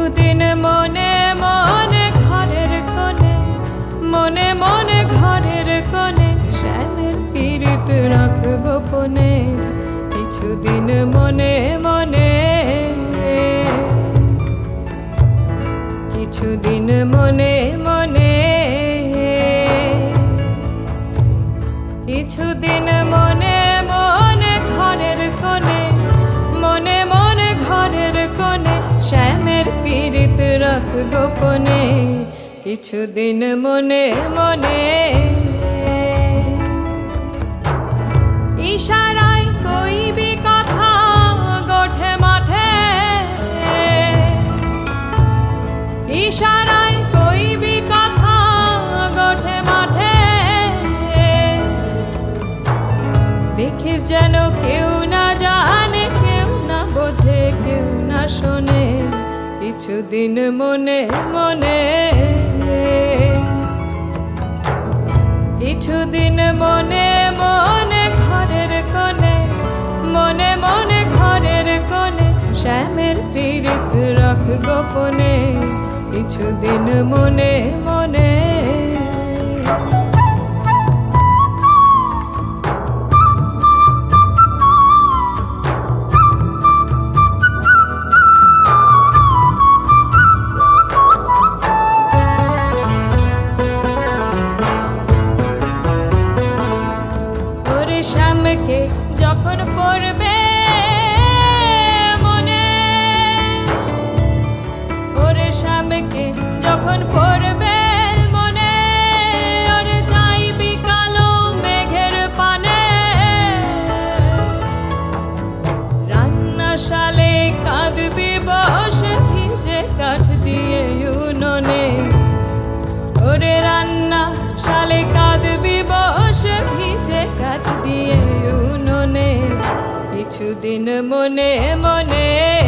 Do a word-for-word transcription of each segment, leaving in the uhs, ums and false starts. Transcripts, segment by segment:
কিছুদিন মনে মনে ঘরের কোণে, মনে মনে ঘরের কোণে শ্যামের পীড়িত রাখ গোপনে। কিছুদিন মনে মনে, কিছুদিন মনে মনে, কিছুদিন মনে মনে ঘরের কোণে, মনে মনে ঘরের কোণে শ্যামের পীড়িত রাখ গোপনে। কিছুদিন মনে মনে, ইশারায় কইবি কথা গোঠে মাঠে, ইশারায় কইবি কথা গোঠে মাঠে। দেখিস যেন কেউ না জানে, কেউ না বোঝে, কেউ না শোনে। কিছুদিন মনে মনে, কিছুদিন মনে মনে ঘরের কোণে, মনে মনে ঘরের কোণে শ্যামের পীড়িত রাখ গোপনে। কিছুদিন মনে মনে, শ্যামকে যখন পড়বে মনে, ওরে শ্যামকে যখন পড়বে মনে, ওরে যাইবি কালো মেঘের পানে। রান্নাশালে কাঁদবি বসে ভিজে কাঠ দিয়ে উনুনে, ওরে রান্নাশালে কাঁদবি বসে ভিজে কাঠ দিয়ে উনুনে। কিছুদিন মনে মনে,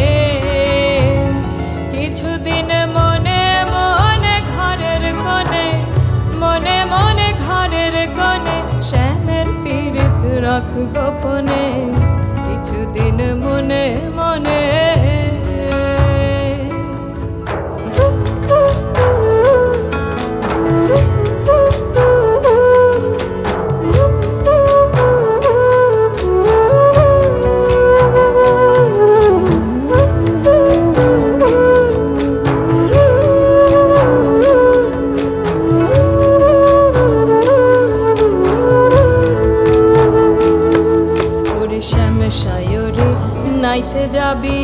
কিছুদিন মনে মনে ঘরের কোণে, মনে মনে ঘরের কোণে শ্যামের পীড়িত রাখ গোপনে। কিছুদিন মনে মনে, সায়রে নাইতে যাবি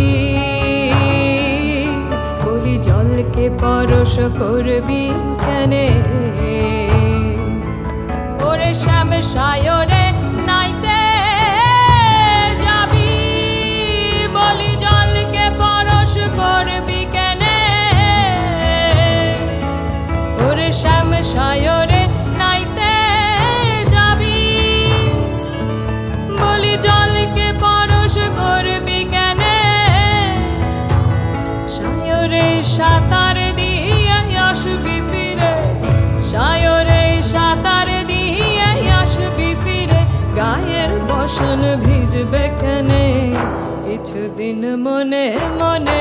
বলি জলকে পরশ করবি কেনে। ওরে শ্যাম সায়রে নাইতে যাবি বলি জলকে পরশ করবি কেনে। ওরে শ্যাম সায়রে নাইতে যাবি বলি জলকে পরশ করবি কেনে। সায়রে সাঁতার দিয়ে আসবি ফিরে, সায়রে সাঁতার দিয়ে আসবি ফিরে, গায়ের বসন ভিজবে কেনে। কিছুদিন মনে মনে,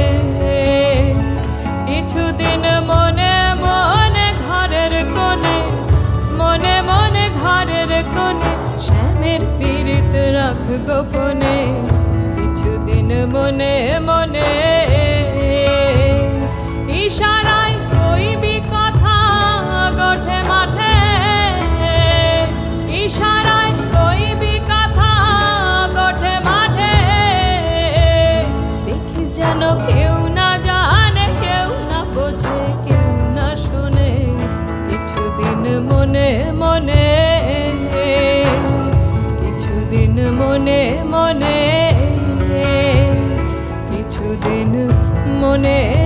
কিছুদিন মনে মনে ঘরের কোণে, মনে মনে ঘরের কোণে শ্যামের পীড়িত রাখ গোপনে। কিছুদিন মনে মনে, ইশারায় কইবি কথা গোঠে মাঠে, ইশারায় কইবি কথা গোঠে মাঠে। দেখিস যেন কেউ না জানে, কেউ না বোঝে, কেউ না শোনে। কিছুদিন মনে মনে, কিছুদিন মনে মনে, কিছুদিন মনে